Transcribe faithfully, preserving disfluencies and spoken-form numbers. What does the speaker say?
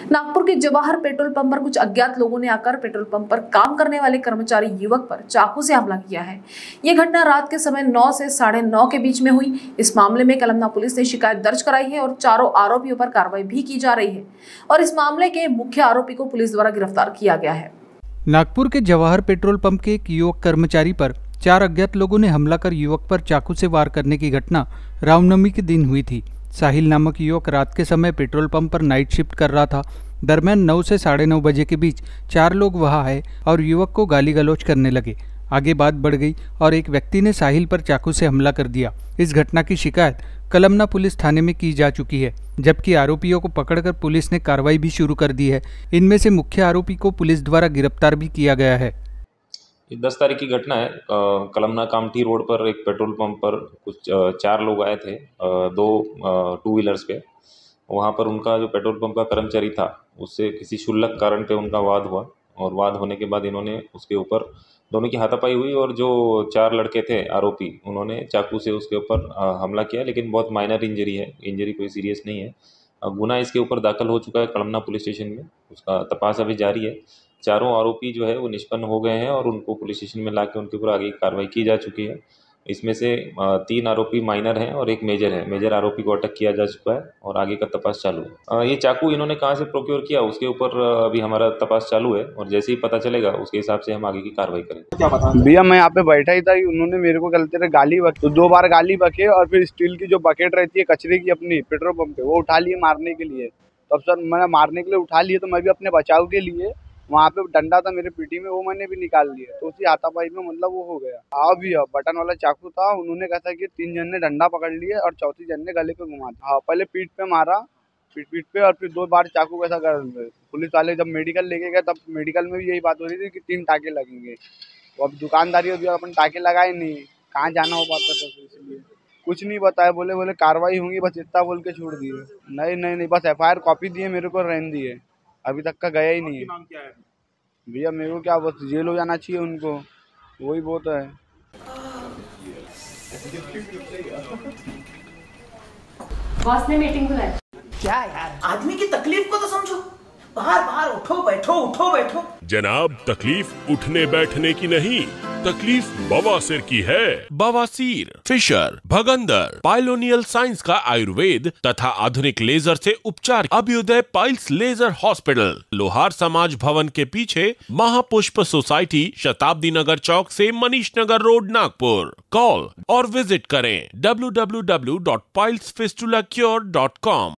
नागपुर के Jawahar petrol pump पर कुछ अज्ञात लोगों ने आकर पेट्रोल पंप पर काम करने वाले कर्मचारी युवक पर चाकू से हमला किया है। यह घटना रात के समय नौ से साढ़े नौ के बीच में हुई। इस मामले में कलमना पुलिस ने शिकायत दर्ज कराई है और चारों आरोपियों पर कार्रवाई भी की जा रही है और इस मामले के मुख्य आरोपी को पुलिस द्वारा गिरफ्तार किया गया है। नागपुर के जवाहर पेट्रोल पंप के एक युवक कर्मचारी पर चार अज्ञात लोगों ने हमला कर युवक पर चाकू से वार करने की घटना रामनवमी के दिन हुई थी। साहिल नामक युवक रात के समय पेट्रोल पंप पर नाइट शिफ्ट कर रहा था। दरमियान नौ से साढ़े नौ बजे के बीच चार लोग वहां आए और युवक को गाली गलौज करने लगे। आगे बात बढ़ गई और एक व्यक्ति ने साहिल पर चाकू से हमला कर दिया। इस घटना की शिकायत कलमना पुलिस थाने में की जा चुकी है, जबकि आरोपियों को पकड़कर पुलिस ने कार्रवाई भी शुरू कर दी है। इनमें से मुख्य आरोपी को पुलिस द्वारा गिरफ्तार भी किया गया है। दस तारीख की घटना है। कलमना कामठी रोड पर एक पेट्रोल पंप पर कुछ चार लोग आए थे दो टू व्हीलर्स पे। वहाँ पर उनका जो पेट्रोल पंप का कर्मचारी था उससे किसी क्षुल्लक कारण पे उनका वाद हुआ और वाद होने के बाद इन्होंने उसके ऊपर दोनों की हाथापाई हुई और जो चार लड़के थे आरोपी उन्होंने चाकू से उसके ऊपर हमला किया, लेकिन बहुत माइनर इंजरी है, इंजरी कोई सीरियस नहीं है। गुना इसके ऊपर दाखिल हो चुका है कलमना पुलिस स्टेशन में, उसका तपास अभी जारी है। चारों आरोपी जो है वो निष्पन्न हो गए हैं और उनको पुलिस स्टेशन में लाके उनके ऊपर आगे कार्रवाई की जा चुकी है। इसमें से तीन आरोपी माइनर हैं और एक मेजर है। मेजर आरोपी को अटक किया जा चुका है और आगे का तपास चालू है। ये चाकू इन्होंने कहाँ से प्रोक्योर किया उसके ऊपर अभी हमारा तपास चालू है और जैसे ही पता चलेगा उसके हिसाब से हम आगे की कार्रवाई करेंगे। क्या पता भैया, मैं यहाँ पे बैठा ही था, उन्होंने मेरे को गलती से गाली बकी, तो दो बार गाली बके और फिर स्टील की जो बकेट रहती है कचरे की अपनी पेट्रोल पंप पे वो उठा लिए मारने के लिए। तब सर मैंने मारने के लिए उठा लिए तो मैं भी अपने बचाव के लिए वहाँ पे डंडा था मेरे पीठी में, वो मैंने भी निकाल लिया, तो उसी हाथापाई में मतलब वो हो गया। हाँ भैया, बटन वाला चाकू था। उन्होंने कहा था कि तीन जन ने डंडा पकड़ लिया और चौथी जन ने गले पे घुमा दिया। हाँ, पहले पीठ पे मारा, पीठ पीठ पे और फिर दो बार चाकू कैसा कर। पुलिस वाले जब मेडिकल लेके गए तब मेडिकल में भी यही बात हो रही थी कि तीन टाके लगेंगे। तो अब दुकानदारी होती है, अपन टाके लगाए नहीं, कहाँ जाना हो पाता था, इसलिए कुछ नहीं बताया। बोले बोले कार्रवाई होंगी, बस इतना बोल के छोड़ दिए। नहीं नहीं नहीं, बस एफ आई आर कॉपी दिए, मेरे को रहने दिए, अभी तक का गया ही नहीं है। भैया मेरे को क्या, बस जेल हो जाना चाहिए उनको, वही बहुत है। बॉस ने मीटिंग बुलाई। क्या यार, आदमी की तकलीफ को तो समझो। बाहर बाहर उठो बैठो उठो बैठो। जनाब, तकलीफ उठने बैठने की नहीं, तकलीफ बवासीर की है। बवासीर, फिशर, भगंदर, पाइलोनियल साइंस का आयुर्वेद तथा आधुनिक लेजर से उपचार। अभ्युदय पाइल्स लेजर हॉस्पिटल, लोहार समाज भवन के पीछे, महापुष्प सोसाइटी, शताब्दी नगर चौक से मनीष नगर रोड, नागपुर। कॉल और विजिट करें W W W dot piles fistula cure dot com.